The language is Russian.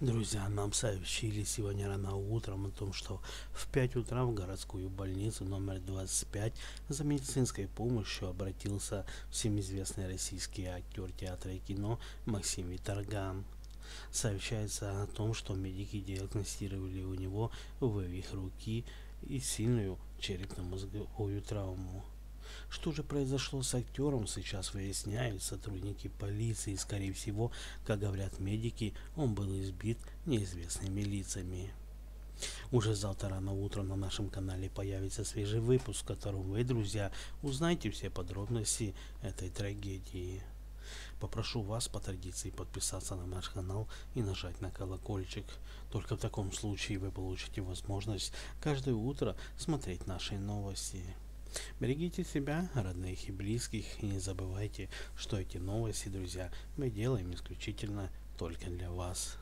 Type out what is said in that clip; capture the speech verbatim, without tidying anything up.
Друзья, нам сообщили сегодня рано утром о том, что в пять утра в городскую больницу номер двадцать пять за медицинской помощью обратился всем известный российский актер театра и кино Максим Виторган. Сообщается о том, что медики диагностировали у него вывих руки и сильную черепно-мозговую травму. Что же произошло с актером, сейчас выясняют сотрудники полиции. Скорее всего, как говорят медики, он был избит неизвестными лицами. Уже завтра рано утром на нашем канале появится свежий выпуск, в котором вы, друзья, узнаете все подробности этой трагедии. Попрошу вас по традиции подписаться на наш канал и нажать на колокольчик. Только в таком случае вы получите возможность каждое утро смотреть наши новости. Берегите себя, родных и близких, и не забывайте, что эти новости, друзья, мы делаем исключительно только для вас.